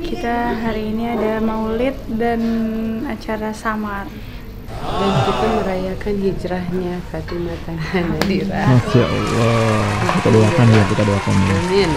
Kita hari ini ada maulid dan acara samar. Dan kita merayakan hijrahnya Fatimah Nadira. Masya Allah. Kita doakan ya, kita doakan ya. Amin.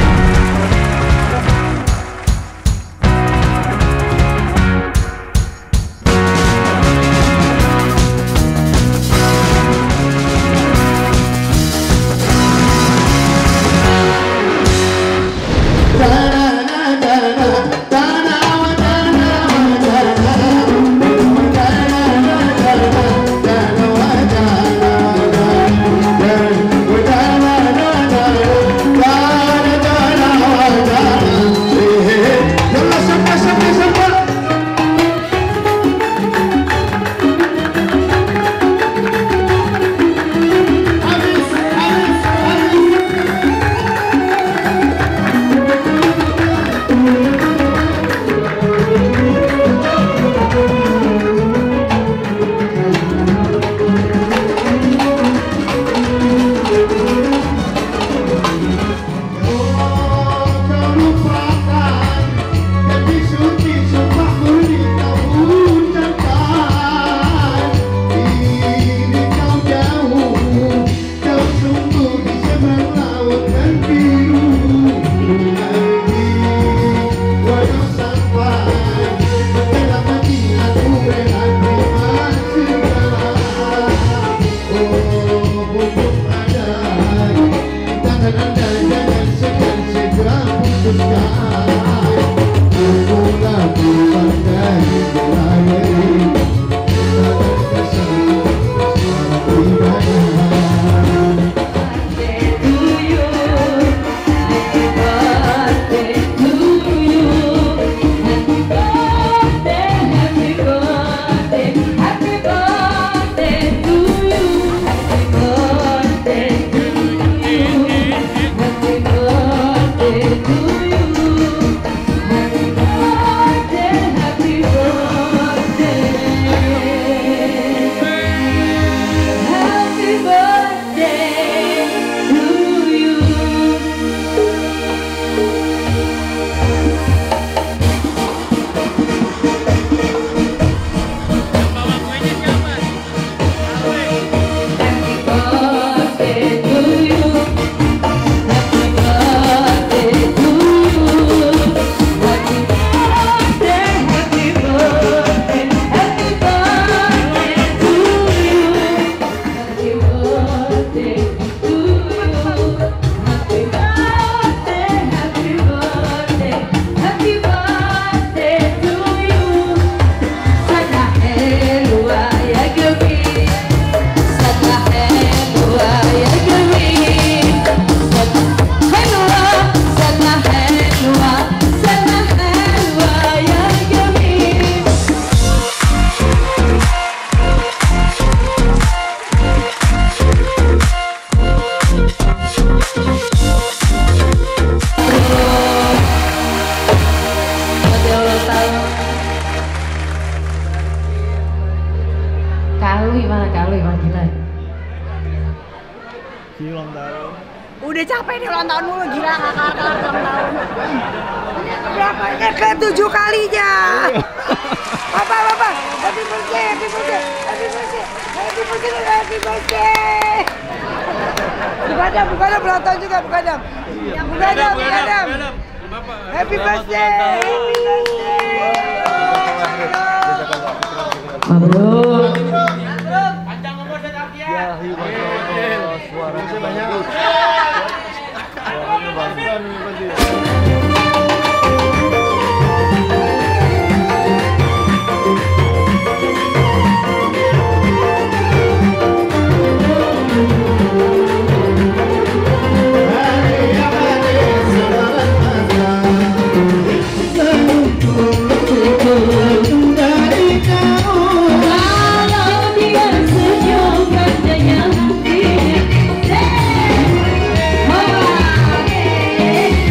Udah capek nih ulang tahun mulu, gila kakak ulang tahun. Berapanya ke 7 kalinya. Bapak, happy birthday, happy birthday, happy birthday, happy birthday, happy birthday. Bukan ulang tahun juga, bukan dam. Happy birthday, happy birthday. Mabruk. Panjang umur dan afiat. Ya, suaranya banyak. Senyum,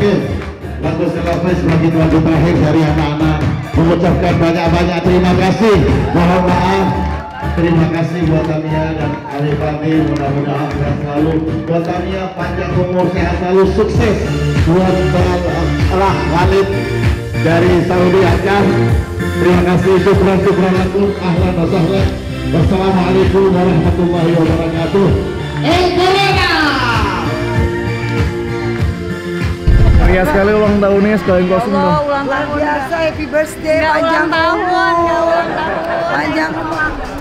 terakhir, lagu selesai sebagai lagu terakhir dari anak-anak, mengucapkan banyak-banyak terima kasih. Mohon maaf. Terima kasih buat Tania dan adik kami, mudah-mudahan sehat selalu. Buat Tania panjang umur, sehat selalu, sukses. Buat Walid dari Saudi Arabia, terima kasih. Syukran lakum, ahlan wa sahlan. Wassalamualaikum warahmatullahi wabarakatuh. Ria sekali ulang tahunnya sekalian closing dong. Ulang tahun biasa, happy birthday, panjang umur, panjang umur.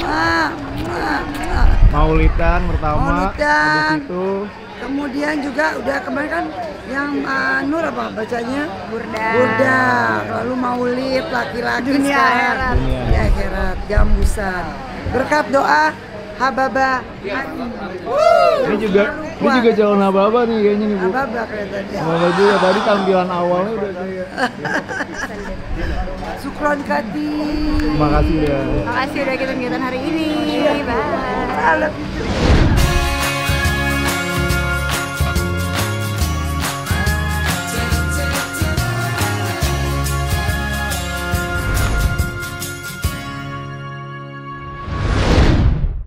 Maulidan pertama, Maulidan. habis itu Kemudian juga udah kemarin kan yang Nur apa bacanya? Burda. Burda. Lalu maulid laki-laki Dunia sekarang. akhirat. Dunia akhirat, jambusan. Berkat doa Hababa. ini juga calon Hababa nih kayaknya nih Bu. Hababa kelihatannya. Hababa juga tadi tampilan awalnya udah kayak. Sukron Kati. Terima kasih ya. Makasih udah ikut kegiatan hari ini. Bye. I love you too.